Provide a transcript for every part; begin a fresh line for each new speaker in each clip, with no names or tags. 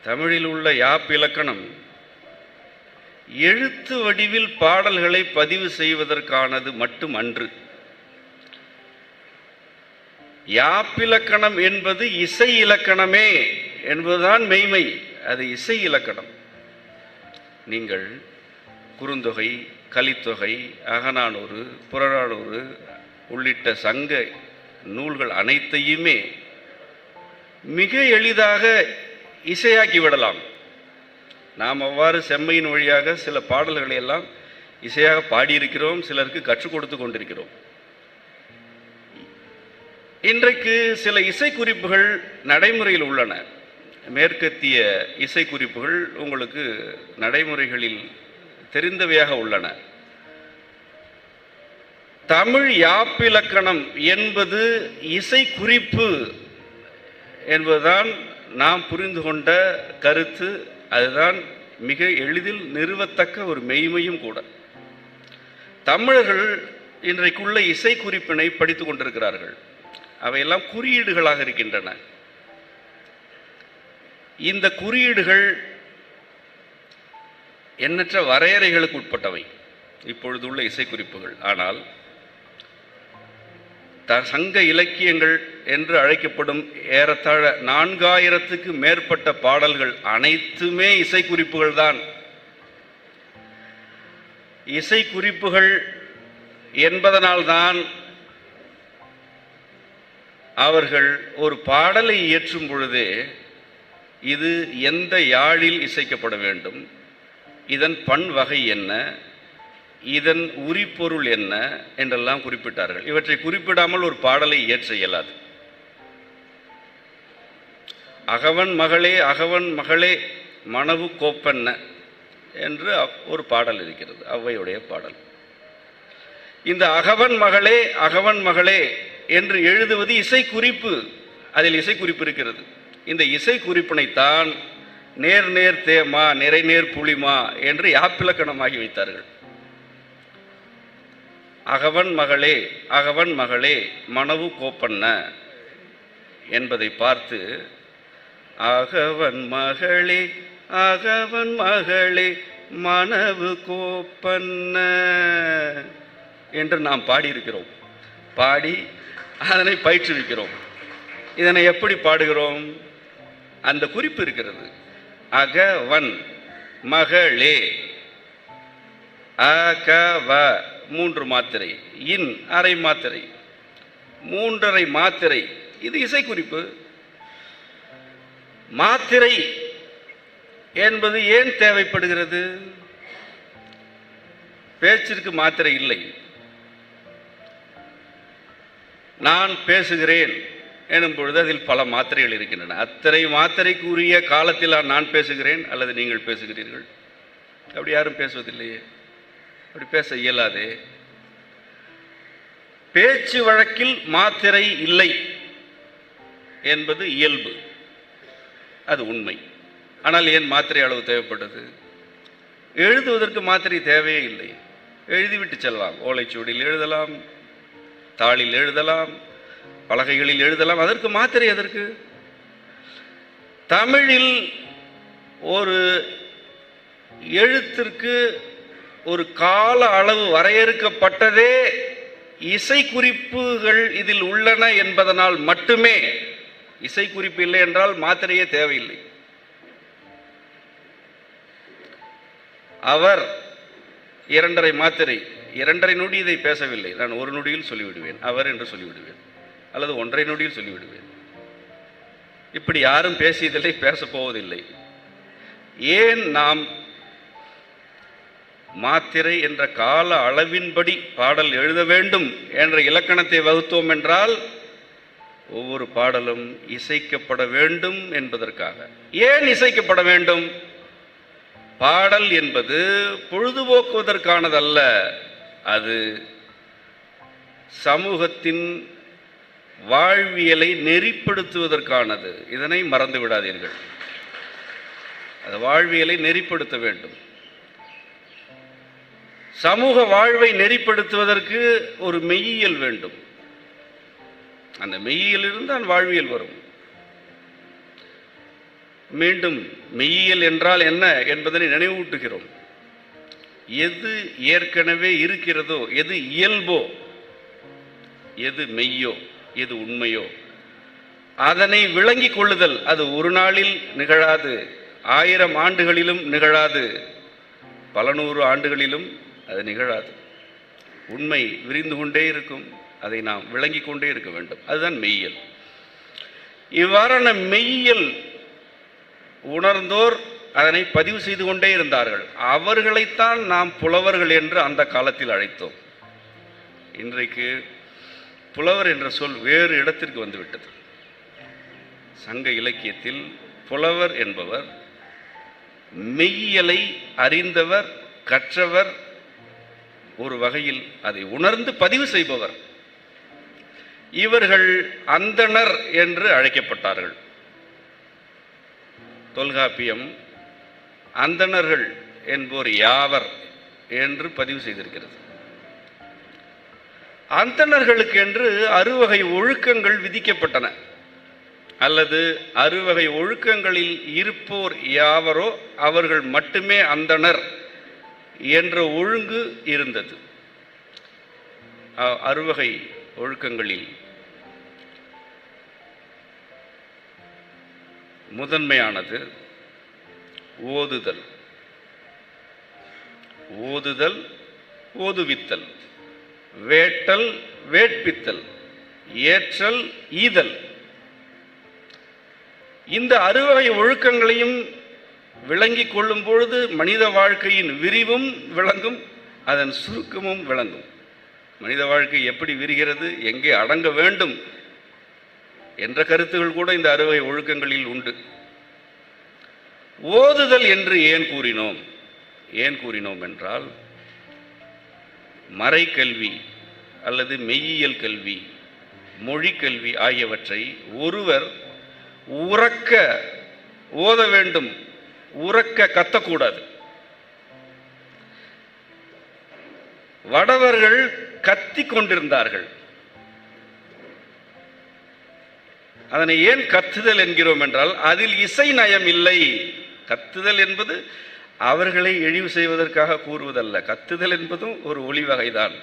தமிழில் உள்ள யாப்பிலக்கணம் எழுத்து வடிவில் பாடல்களை பதிவு செய்வதற்கானது மட்டும் அன்று. யாப்பிலக்கணம் என்பது இசை இலக்கணமே என்பதுதான் மெய்மை. அது இசை இலக்கணம். நீங்கள் குறுந்தொகை, கலித்தொகை, அகநானூறு, புறநானூறு உள்ளிட்ட சங்க நூல்கள் அனைத்தையுமே மிக எளிதாக இசையாக்கி விடலாம். நாம் அவ்வாறு செம்மையின் வழியாக சில பாடல்களை எல்லாம் இசையாக பாடியிருக்கிறோம், சிலருக்கு கற்றுக் கொடுத்து கொண்டிருக்கிறோம். இன்றைக்கு சில இசைக்குறிப்புகள் நடைமுறையில் உள்ளன. மேற்கத்திய இசைக்குறிப்புகள் உங்களுக்கு நடைமுறைகளில் தெரிந்தவையாக உள்ளன. தமிழ் யாப்பிலக்கணம் என்பது இசைக்குறிப்பு என்பதுதான் நாம் புரிந்து கொண்ட கருத்து. அதுதான் மிக எளிதில் நிறுவத்தக்க ஒரு மெய்மையும் கூட. தமிழர்கள் இன்றைக்குள்ள இசைக்குறிப்பினை படித்துக் கொண்டிருக்கிறார்கள். அவையெல்லாம் குறியீடுகளாக இருக்கின்றன. இந்த குறியீடுகள் எண்ணற்ற வரையறைகளுக்கு உட்பட்டவை இப்பொழுதுள்ள இசைக்குறிப்புகள். ஆனால் சங்க இலக்கியங்கள் என்று அழைக்கப்படும் ஏறத்தாழ 4000க்கு மேற்பட்ட பாடல்கள் அனைத்துமே இசைக்குறிப்புகள் தான். இசைக்குறிப்புகள் என்பதனால்தான் அவர்கள் ஒரு பாடலை இயற்றும் பொழுதே இது எந்த யாழில் இசைக்கப்பட வேண்டும், இதன் பண் வகை என்ன, இதன் உரிப்பொருள் என்ன என்றெல்லாம் குறிப்பிட்டார்கள். இவற்றை குறிப்பிடாமல் ஒரு பாடலை இயற்ற இயலாது. அகவன் மகளே அகவன் மகளே மணவு கோப்பென்ன என்று ஒரு பாடல் இருக்கிறது, ஔவையுடைய பாடல். இந்த அகவன் மகளே அகவன் மகளே என்று எழுதுவது இசைக்குறிப்பு. அதில் இசைக்குறிப்பு இருக்கிறது. இந்த இசைக்குறிப்பினைத்தான் நேர் நேர் தேமா நிறை நேர் புளிமா என்று யாப்பிலக்கணமாகி வைத்தார்கள். அகவன் மகளே அகவன் மகளே மணவு கோப்பன்ன என்பதை பார்த்து அகவன் மகளே அகவன் மகளே மணவு கோப்பன்ன என்று நாம் பாடியிருக்கிறோம். பாடி அதனை பயிற்றுவிக்கிறோம். இதனை எப்படி பாடுகிறோம்? அந்த குறிப்பு இருக்கிறது. அகவன் மகளே அகவ 3 மாத்திரை, இன் அரை மாத்திரை, 3.5 மாத்திரை. இது இசைக்குறிப்பு. மாத்திரை என்பது ஏன் தேவைப்படுகிறது? பேச்சிற்கு மாத்திரை இல்லை. நான் பேசுகிறேன் எனும் பொழுது அதில் பல மாத்திரைகள் இருக்கின்றன. அத்தனை மாத்திரைக்குரிய காலத்தில் நான் பேசுகிறேன் அல்லது நீங்கள் பேசுகிறீர்கள். அப்படி யாரும் பேசுவதில்லையே. அப்படி பேச இயலாதே. பேச்சு வழக்கில் மாத்திரை இல்லை என்பது இயல்பு, அது உண்மை. ஆனால் ஏன் மாத்திரை அளவு தேவைப்பட்டது? எழுதுவதற்கு மாத்திரை தேவையே இல்லை. எழுதிவிட்டு செல்லலாம். ஓலைச்சுவடியில் எழுதலாம், தாளில் எழுதலாம், பலகைகளில் எழுதலாம். அதற்கு மாத்திரை எதற்கு? தமிழில் ஒரு எழுத்திற்கு ஒரு கால அளவு வரையறுக்கப்பட்டதே இசைக்குறிப்புகள் இதில் உள்ளன என்பதனால் மட்டுமே. இசைக்குறிப்பு இல்லை என்றால் மாத்திரையே தேவையில்லை. அவர் 2.5 மாத்திரை, 2.5 நொடி இதை பேசவில்லை. நான் 1 நொடியில் சொல்லிவிடுவேன், அவர் என்று சொல்லிவிடுவேன், அல்லது 1.5 நொடியில் சொல்லிவிடுவேன். இப்படி யாரும் பேசியதில்லை, பேசப்போவதில்லை. ஏன் நாம் மாத்திரை என்ற கால அளவின்படி பாடல் எழுத வேண்டும் என்ற இலக்கணத்தை வகுத்தோம் என்றால் ஒவ்வொரு பாடலும் இசைக்கப்பட வேண்டும் என்பதற்காக. ஏன் இசைக்கப்பட வேண்டும்? பாடல் என்பது பொழுதுபோக்குவதற்கானதல்ல, அது சமூகத்தின் வாழ்வியலை நெறிப்படுத்துவதற்கானது. இதனை மறந்து விடாதீர்கள். அது வாழ்வியலை நெறிப்படுத்த வேண்டும். சமூக வாழ்வை நெறிப்படுத்துவதற்கு ஒரு மெய்யியல் வேண்டும். அந்த மெய்யியலிருந்து தான் வாழ்வியல் வரும். மீண்டும் மெய்யியல் என்றால் என்ன என்பதனை நினைவூட்டுகிறோம். எது ஏற்கனவே இருக்கிறதோ, எது இயல்போ, எது மெய்யோ, எது உண்மையோ அதனை விளங்கிக் கொள்ளுதல். அது ஒரு நாளில் நிகழாது, 1000 ஆண்டுகளிலும் நிகழாது, பல 100 ஆண்டுகளிலும் அது நிகழாது. உண்மை விரிந்து கொண்டே இருக்கும், அதை நாம் விளங்கிக் கொண்டே இருக்க வேண்டும். அதுதான் மெய்யியல். இவ்வாறான மெய்யியல் உணர்ந்தோர் அதனை பதிவு செய்து கொண்டே இருந்தார்கள். அவர்களைத்தான் நாம் புலவர்கள் என்று அந்த காலத்தில் அழைத்தோம். இன்றைக்கு புலவர் என்ற சொல் வேறு இடத்திற்கு வந்துவிட்டது. சங்க இலக்கியத்தில் புலவர் என்பவர் மெய்யியலை அறிந்தவர், கற்றவர், ஒரு வகையில் அதை உணர்ந்து பதிவு செய்பவர். இவர்கள் அந்தணர் என்று அழைக்கப்பட்டார்கள். தொல்காப்பியம் அந்தணர்கள் என்போர் யாவர் என்று பதிவு செய்திருக்கிறது. அந்தணர்களுக்கு என்று 6 வகை ஒழுக்கங்கள் விதிக்கப்பட்டன. அல்லது 6 வகை ஒழுக்கங்களில் இருப்போர் யாவரோ அவர்கள் மட்டுமே அந்தணர் என்ற ஒழுங்கு இருந்தது. 6 வகை ஒழுக்கங்களில் முதன்மையானது ஓதுதல். ஓதுதல், ஓதுவித்தல், வேட்டல், வேட்பித்தல், ஏற்றல், ஈதல். இந்த 6 வகை ஒழுக்கங்களையும் விளங்கிக் கொள்ளும் பொழுது மனித வாழ்க்கையின் விரிவும் விளங்கும், அதன் சுருக்கமும் விளங்கும். மனித வாழ்க்கை எப்படி விரிகிறது, எங்கே அடங்க வேண்டும் என்ற கருத்துகள் கூட இந்த 6 வகை ஒழுக்கங்களில் உண்டு. ஓதுதல் என்று ஏன் கூறினோம் என்றால், மறைக்கல்வி அல்லது மெய்யியல் கல்வி, மொழிக்கல்வி ஆகியவற்றை ஒருவர் உறக்க ஓத வேண்டும், உறக்க கத்தக்கூடாது. வடவர்கள் கத்திக் கொண்டிருந்தார்கள். அதனை ஏன் கத்துதல் என்கிறோம் என்றால், அதில் இசை நயம் இல்லை. கத்துதல் என்பது அவர்களை இழிவு செய்வதற்காக கூறுவதல்ல. கத்துதல் என்பதும் ஒரு ஒளி வகைதான்.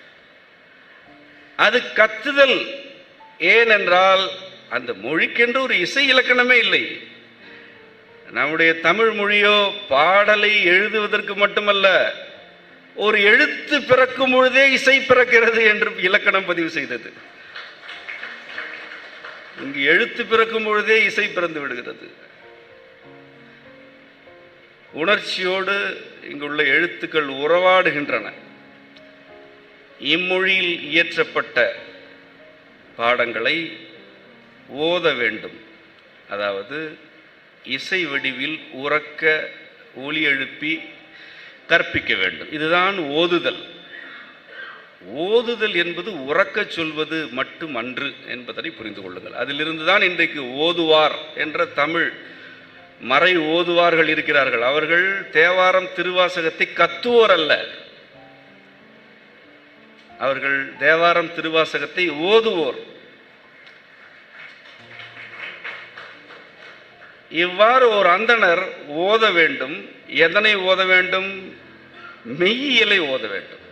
அது கத்துதல் ஏனென்றால் அந்த மொழிக்கென்று ஒரு இசை இலக்கணமே இல்லை. நம்முடைய தமிழ் மொழியோ பாடலை எழுதுவதற்கு மட்டுமல்ல, ஒரு எழுத்து பிறக்கும் பொழுதே இசை பிறக்கிறது என்று இலக்கணம் பதிவு செய்தது. இங்கு எழுத்து பிறக்கும் பொழுதே இசை பிறந்து விடுகிறது. உணர்ச்சியோடு இங்குள்ள எழுத்துக்கள் உறவாடுகின்றன. இம்மொழியில் இயற்றப்பட்ட பாடங்களை ஓத வேண்டும். அதாவது இசை வடிவில் உறக்க ஒலி எழுப்பி கற்பிக்க வேண்டும். இதுதான் ஓதுதல். ஓதுதல் என்பது உறக்க சொல்வது மட்டும் அன்று என்பதை புரிந்து கொள்ளுங்கள். அதிலிருந்துதான் இன்றைக்கு ஓதுவார் என்ற தமிழ் மறை ஓதுவார்கள் இருக்கிறார்கள். அவர்கள் தேவாரம் திருவாசகத்தை கத்துவோர் அல்ல, அவர்கள் தேவாரம் திருவாசகத்தை ஓதுவோர். இவ்வாறு ஒரு அந்தணர் ஓத வேண்டும். எதனை ஓத வேண்டும்? மெய்யியலை ஓத வேண்டும்.